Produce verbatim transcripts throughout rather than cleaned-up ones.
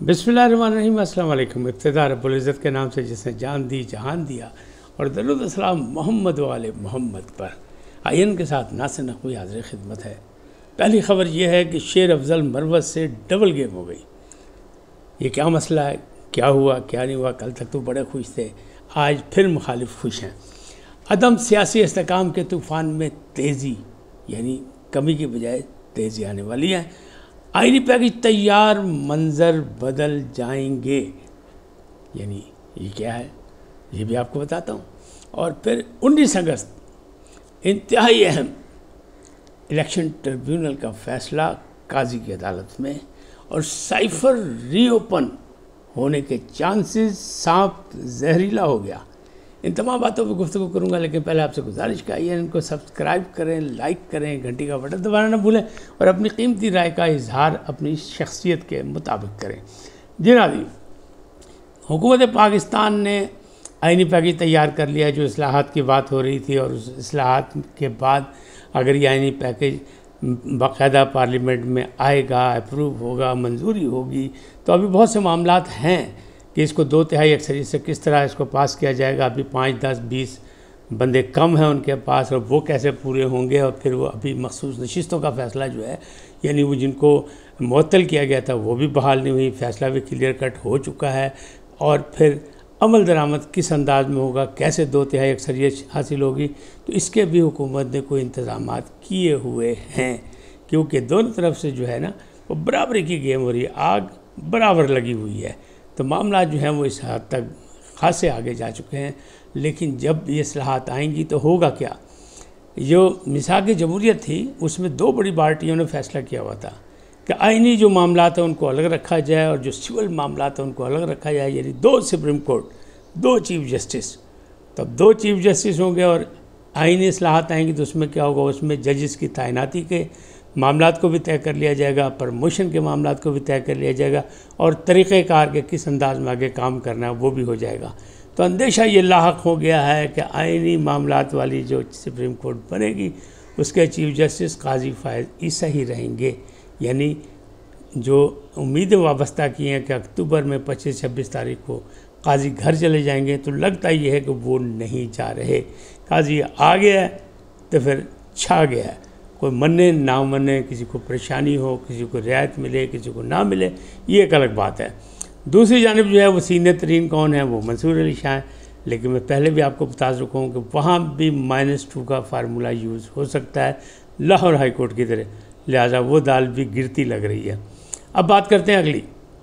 बिस्मिल्लाहिर्रहमानिर्रहीम। अस्सलाम वालेकुम। इब्तिदा रब्बुल इज़्ज़त के नाम से जिसने जान दी जहान दिया और दरूद सलाम मोहम्मद वाले मोहम्मद पर। आयन के साथ नासिर नक़वी हाज़िर खिदमत है। पहली ख़बर यह है कि शेर अफजल मरवत से डबल गेम हो गई। ये क्या मसला है, क्या हुआ क्या नहीं हुआ? कल तक तो बड़े खुश थे, आज फिर मुखालिफ खुश हैं। अदम सियासी इस्तेकाम के तूफ़ान में तेज़ी, यानी कमी की बजाय तेज़ी आने वाली है। आईनी पैकेज तैयार, मंजर बदल जाएंगे, यानी ये क्या है ये भी आपको बताता हूँ। और फिर उन्नीस अगस्त इंतहाई अहम इलेक्शन ट्रिब्यूनल का फैसला काजी की अदालत में, और साइफर रीओपन होने के चांसेस सांप जहरीला हो गया। इन तमाम बातों पर गुफ्तगू करूँगा, लेकिन पहले आपसे गुजारिश का है इनको सब्सक्राइब करें, लाइक करें, घंटी का बटन दबाना ना भूलें और अपनी कीमती राय का इजहार अपनी शख्सियत के मुताबिक करें। जनाबी, हुकूमत पाकिस्तान ने आईनी पैकेज तैयार कर लिया, जो इस्लाहात की बात हो रही थी, और उस इस्लाहात के बाद अगर ये आईनी पैकेज बाकायदा पार्लियामेंट में आएगा, अप्रूव होगा, मंजूरी होगी, तो अभी बहुत से मामलात हैं कि इसको दो तिहाई अक्सरियत से किस तरह इसको पास किया जाएगा। अभी पाँच दस बीस बंदे कम हैं उनके पास, और वो कैसे पूरे होंगे। और फिर वो अभी मखसूस नशिस्तों का फ़ैसला जो है, यानी वो जिनको मुअत्तल किया गया था वो भी बहाल नहीं हुई, फ़ैसला भी क्लियर कट हो चुका है। और फिर अमल दरामद किस अंदाज में होगा, कैसे दो तिहाई अक्सरियत हासिल होगी, तो इसके भी हुकूमत ने कोई इंतज़ामात किए हुए हैं, क्योंकि दोनों तरफ से जो है ना वो बराबरी की गेम हो रही है, आग बराबर लगी हुई है। तो मामला जो है वो इस हद तक खासे आगे जा चुके हैं। लेकिन जब ये इस्लाहात आएंगी तो होगा क्या? जो मिसाक जमहूरियत थी उसमें दो बड़ी पार्टियों ने फैसला किया हुआ था कि आइनी जो मामला है उनको अलग रखा जाए और जो सिविल मामला है उनको अलग रखा जाए, यानी दो सुप्रीम कोर्ट, दो चीफ जस्टिस। तब दो चीफ जस्टिस होंगे और आइनी इस्लाहात आएंगी तो उसमें क्या होगा, उसमें जजेस की तैनाती के मामलात को भी तय कर लिया जाएगा, प्रमोशन के मामलात को भी तय कर लिया जाएगा, और तरीक़ेकार के किस अंदाज में आगे काम करना है वो भी हो जाएगा। तो अंदेशा ये लाहक हो गया है कि आइनी मामलात वाली जो सुप्रीम कोर्ट बनेगी उसके चीफ जस्टिस काजी फायज़ ईसा ही रहेंगे। यानी जो उम्मीदें वाबस्ता की हैं कि अक्टूबर में पच्चीस छब्बीस तारीख को काजी घर चले जाएंगे, तो लगता ये है कि वो नहीं जा रहे। काजी आ गया है तो फिर छा गया है, कोई मने ना मने, किसी को परेशानी हो, किसी को रियायत मिले, किसी को ना मिले, ये एक अलग बात है। दूसरी जानिब जो है वो सीनियर तरीन कौन है, वो मंसूर अली शाह हैं। लेकिन मैं पहले भी आपको बता चुका हूँ कि वहाँ भी माइनस टू का फार्मूला यूज़ हो सकता है लाहौर हाई कोर्ट की तरह, लिहाजा वो दाल भी गिरती लग रही है। अब बात करते हैं अगली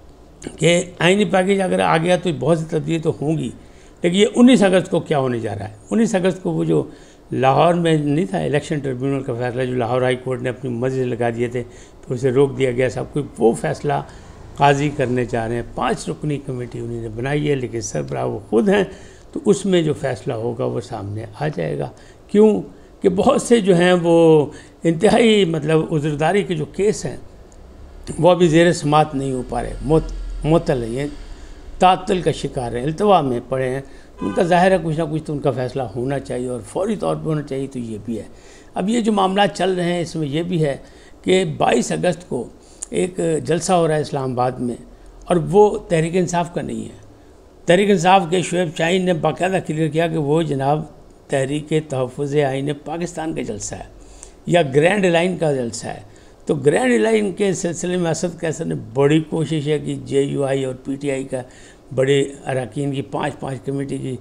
कि आइनी पैकेज अगर आ गया तो बहुत सी तब्दीली तो होंगी, लेकिन ये उन्नीस अगस्त को क्या होने जा रहा है। उन्नीस अगस्त को वो जो लाहौर में नहीं था इलेक्शन ट्रिब्यूनल का फैसला, जो लाहौर हाई कोर्ट ने अपनी मर्जी लगा दिए थे तो उसे रोक दिया गया सब कुछ, वो फैसला काजी करने जा रहे हैं। पाँच रुकनी कमेटी उन्होंने बनाई है, लेकिन सरबराह वो खुद हैं, तो उसमें जो फैसला होगा वो सामने आ जाएगा। क्यों कि बहुत से जो हैं वो इंतहाई मतलब उज़रदारी के जो केस हैं वो अभी ज़ेर समात नहीं हो पा रहे, मोत मोतल है, ये तातल का शिकार है, इल्तवा में पड़े हैं। तो उनका ज़ाहिर है कुछ ना कुछ तो उनका फ़ैसला होना चाहिए और फौरी तौर पर होना चाहिए, तो ये भी है। अब ये जो मामला चल रहे हैं इसमें यह भी है कि बाईस अगस्त को एक जलसा हो रहा है इस्लामाबाद में, और वो तहरीक इंसाफ का नहीं है। तहरीक इंसाफ के शुएब शाहीन ने बाकायदा क्लियर किया कि वो जनाब तहरीक तहफ़्फ़ुज़ आईन पाकिस्तान का जलसा है या ग्रैंड लाइन का जलसा है। तो ग्रैंड लाइन के सिलसिले में असद कैसर ने बड़ी कोशिश है कि जे यू आई और पी टी आई का बड़े अरकान की पाँच पाँच कमेटी की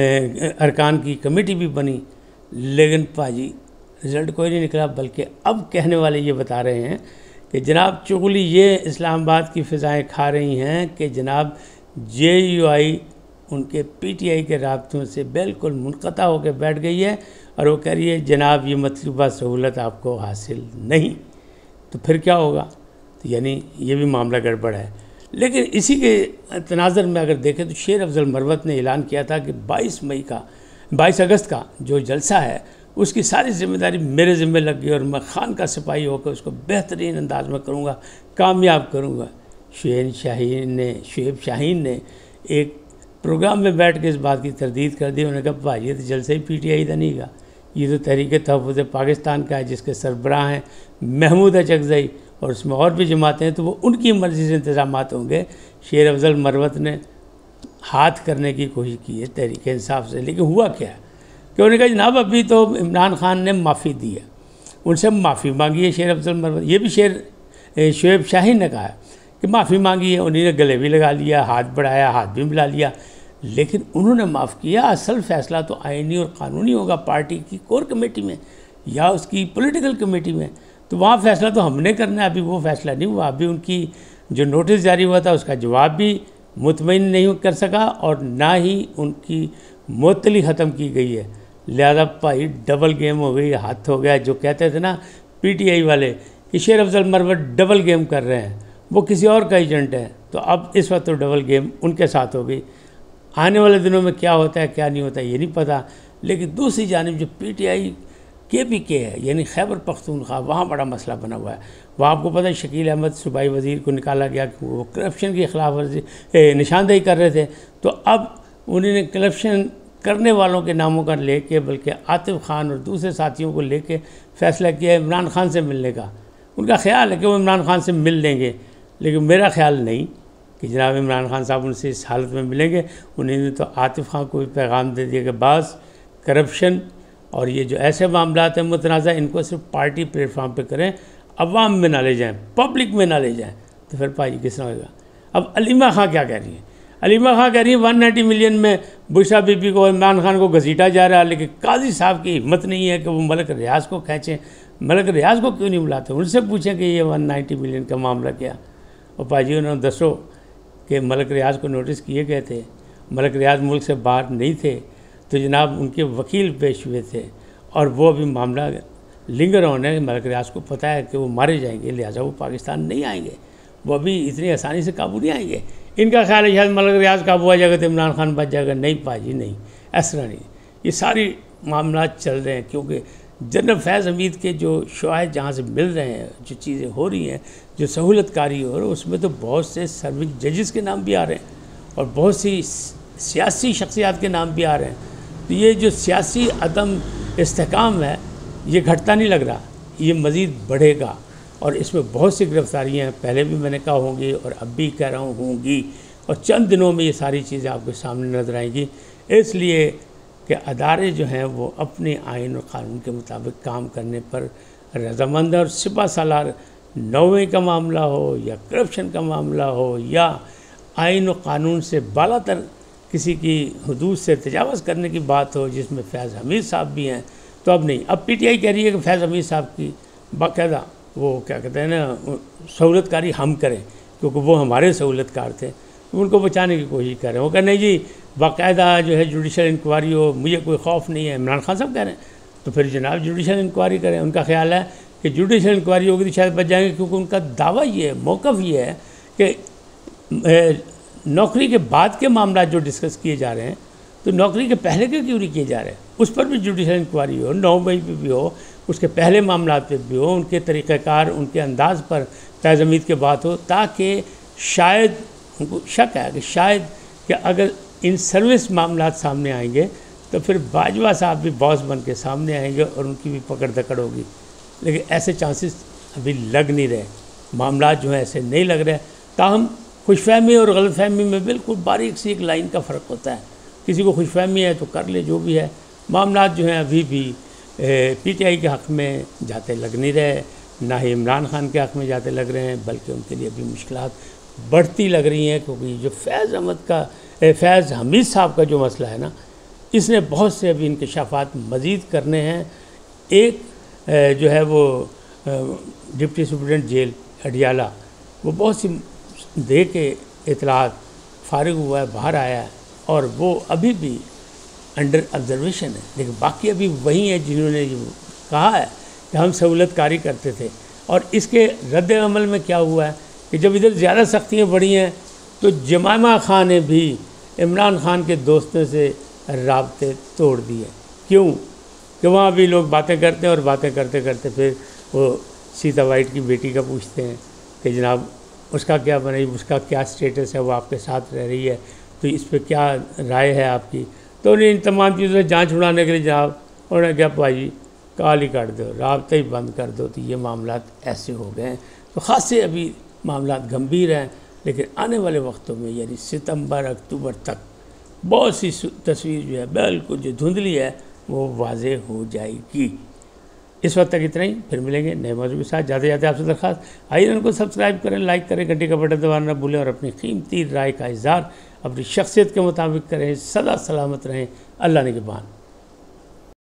अरकान की कमेटी भी बनी, लेकिन पाजी रिज़ल्ट कोई नहीं निकला। बल्कि अब कहने वाले ये बता रहे हैं कि जनाब चुगली ये इस्लामाबाद की फ़िज़ाएँ खा रही हैं कि जनाब जे यू आई उनके पी टी आई के राब्तों से बिल्कुल मुनक़ता होकर बैठ गई है, और वो कह रही है जनाब ये मतलूबा सहूलत आपको हासिल नहीं। तो फिर क्या होगा? तो यानी ये भी मामला गड़बड़ है। लेकिन इसी के तनाज़र में अगर देखें तो शेर अफजल मरवत ने ऐलान किया था कि बाईस मई का बाईस अगस्त का जो जलसा है उसकी सारी जिम्मेदारी मेरे ज़िम्मे लग गई और मैं खान का सिपाही होकर उसको बेहतरीन अंदाज में करूँगा, कामयाब करूँगा। शुएब शाहीन ने शुएब शाहीन ने एक प्रोग्राम में बैठ के इस बात की तरदीद कर दी। उन्होंने कहा भाई ये तो जलसा ही पी टी आई का नहीं का, ये तो तहरीक तहफ़्फ़ुज़ पाकिस्तान का है, जिसके सरबराह हैं महमूद अचकज़ई और उसमें और भी जमातें हैं, तो वो उनकी मर्ज़ी से इंतज़ामात होंगे शेर अफजल मरवत ने हाथ करने की कोशिश की है तहरीक इंसाफ से, लेकिन हुआ क्या कि उन्होंने कहा जनाब अभी तो इमरान खान ने माफ़ी दी है, उनसे माफ़ी मांगी है शेर अफजल मरवत। ये भी शेर शुएब शाहीन ने कहा कि माफ़ी मांगी है, उन्होंने गले भी लगा लिया, हाथ बढ़ाया, हाथ भी मिला लिया, लेकिन उन्होंने माफ़ किया। असल फ़ैसला तो आइनी और क़ानूनी होगा पार्टी की कोर कमेटी में या उसकी पॉलिटिकल कमेटी में, तो वहाँ फ़ैसला तो हमने करना है। अभी वो फ़ैसला नहीं हुआ, अभी उनकी जो नोटिस जारी हुआ था उसका जवाब भी मुतमईन नहीं कर सका और ना ही उनकी मुअत्तली ख़त्म की गई है। लिहाजा भाई डबल गेम हो गई, हाथ हो गया। जो कहते थे ना पीटीआई वाले कि शेर अफजल मरवत डबल गेम कर रहे हैं, वो किसी और का एजेंट है, तो अब इस वक्त तो डबल गेम उनके साथ हो गई। आने वाले दिनों में क्या होता है क्या नहीं होता ये नहीं पता, लेकिन दूसरी जानिब जो पीटीआई के पी के है यानी खैबर पख्तूनख्वा, वहाँ बड़ा मसला बना हुआ है। वहाँ आपको पता है शकील अहमद सूबाई वज़ीर को निकाला गया कि वो करप्शन की खिलाफ वर्जी निशानदेही कर रहे थे, तो अब उन्होंने करप्शन करने वालों के नामों का लेके बल्कि आतिफ खान और दूसरे साथियों को लेके फ़ैसला किया इमरान खान से मिलने का। उनका ख्याल है कि वो इमरान खान से मिल लेंगे, लेकिन मेरा ख्याल नहीं कि जनाब इमरान खान साहब उनसे इस हालत में मिलेंगे। उन्होंने तो आतिफ खान को भी पैगाम दे दिया कि बस करप्शन और ये जो ऐसे मामला हैं मुतनाज़ा, इनको सिर्फ पार्टी प्लेटफॉर्म पे करें, अवाम में ना ले जाएं, पब्लिक में ना ले जाएं, तो फिर भाई किस तरह होगा। अब अलीमा खां क्या कह रही है? अलीमा खां कह रही है वन नाइन्टी मिलियन में बुशरा बीबी को, इमरान खान को घसीटा जा रहा है, लेकिन काजी साहब की हिम्मत नहीं है कि वो मलिक रियाज को खींचें। मलिक रियाज को क्यों नहीं बुलाते? उनसे पूछें कि ये वन नाइन्टी मिलियन का मामला क्या। और भाजी उन्होंने दसो कि मलिक रियाज को नोटिस किए गए थे, मलिक रियाज मुल्क से बाहर नहीं थे, तो जनाब उनके वकील पेश हुए थे और वो अभी मामला लिंगर ऑन है। मलिक रियाज को पता है कि वो मारे जाएंगे, लिहाजा वो पाकिस्तान नहीं आएंगे, वो अभी इतनी आसानी से काबू नहीं आएंगे। इनका ख्याल है शायद मलिक रियाज काबू आ जाएगा तो इमरान खान बच जाएगा। नहीं पाजी नहीं, ऐसा नहीं। ये सारी मामला चल रहे हैं क्योंकि जनरल फैज़ हमीद के जो शवाहिद जहाँ से मिल रहे हैं, जो चीज़ें हो रही हैं, जो सहूलतकारी हो रही है, उसमें तो बहुत से सर्विंग जजेस के नाम भी आ रहे हैं और बहुत सी सियासी शख्सियात के नाम भी आ रहे हैं। तो ये जो सियासी अदम इस्तेहकाम है ये घटता नहीं लग रहा, ये मज़ीद बढ़ेगा और इसमें बहुत सी गिरफ्तारियाँ हैं, पहले भी मैंने कहा होंगी और अब भी कह रहा हूँ होंगी, और चंद दिनों में ये सारी चीज़ें आपके सामने नजर आएंगी। इसलिए कि अदारे जो हैं वो अपने आइन और क़ानून के मुताबिक काम करने पर रजामंद है। और सिपा सालार नौवें का मामला हो या करप्शन का मामला हो या आइन और क़ानून से बालातर किसी की हुदूद से तजावज़ करने की बात हो जिसमें फैज़ हमीद साहब भी हैं, तो अब नहीं। अब पीटीआई कह रही है कि फैज़ हमीद साहब की बाकायदा वो क्या कहते हैं ना सहूलतकारी हम करें क्योंकि वो हमारे सहूलतकार थे, उनको बचाने की कोशिश कर रहे हैं। वो कह नहीं जी बाकायदा जो है जुडिशल इंक्वायरी हो, मुझे कोई खौफ नहीं है, इमरान खान साहब कह रहे हैं, तो फिर जनाब जुडिशल इंक्वायरी करें। उनका ख्याल है कि जुडिशल इंक्वायरी होगी तो शायद बच जाएंगे, क्योंकि उनका दावा ये है, मौक़िफ़ ये है कि नौकरी के बाद के मामला जो डिस्कस किए जा रहे हैं तो नौकरी के पहले के क्यों नहीं किए जा रहे हैं, उस पर भी जुडिशल इंक्वायरी हो, नौ मई पे भी हो, उसके पहले मामला पे भी हो, उनके तरीक़ाकार उनके अंदाज़ पर फैज़ हमीद के बात हो, ताकि शायद उनको शक है कि शायद कि अगर इन सर्विस मामला सामने आएंगे तो फिर बाजवा साहब भी बॉस बन के सामने आएंगे और उनकी भी पकड़ दकड़ होगी। लेकिन ऐसे चांसेस अभी लग नहीं रहे, मामला जो है ऐसे नहीं लग रहे। ताहम खुशफहमी और गलतफहमी में बिल्कुल बारीक सी एक लाइन का फ़र्क होता है। किसी को खुशफहमी है तो कर ले, जो भी है। मामला जो हैं अभी भी पीटीआई के हक़ में जाते लग नहीं रहे, ना ही इमरान खान के हक़ में जाते लग रहे हैं, बल्कि उनके लिए अभी मुश्किलात बढ़ती लग रही हैं। क्योंकि जो फैज़ अहमद का फैज़ हमीद साहब का जो मसला है ना, इसने बहुत से अभी इंकशाफात मज़ीद करने हैं। एक जो है वो डिप्टी सुप्रिटेंडेंट जेल अडियाला, वो बहुत सी दे के इतलात फारिग हुआ है, बाहर आया है और वो अभी भी अंडर ऑब्जर्वेशन है। लेकिन बाकी अभी वही है जिन्होंने कहा है कि हम सहूलतकारी करते थे। और इसके रद्द अमल में क्या हुआ है कि जब इधर ज़्यादा सख्तियाँ बढ़ी हैं तो जमामा खान ने भी इमरान खान के दोस्तों से राब्ते तोड़ दिए। क्यों? कि वहाँ भी लोग बातें करते हैं और बातें करते करते फिर वो सीता वाइट की बेटी का पूछते हैं कि जनाब उसका क्या बने, उसका क्या स्टेटस है, वो आपके साथ रह रही है, तो इस पर क्या राय है आपकी। तो उन्हें इन तमाम चीज़ों से जांच छुड़ाने के लिए जनाब उन्होंने क्या भाई काल ही काट दो, राब्ते ही बंद कर दो। तो ये मामला ऐसे हो गए हैं। तो ख़ासे अभी मामला गंभीर हैं। लेकिन आने वाले वक्तों में यानी सितंबर अक्टूबर तक बहुत सी तस्वीर जो है बिल्कुल जो धुंधली है वो वाज़े हो जाएगी। इस वक्त तक इतना ही, फिर मिलेंगे नए मौजूद के साथ। ज़्यादा से ज़्यादा आपसे दरखास्त आइए उनको सब्सक्राइब करें, लाइक करें, घंटे का बटन दबाना ना भूलें और अपनी कीमती राय का इज़हार अपनी शख्सियत के मुताबिक करें। सदा सलामत रहें, अल्लाह ने के बान।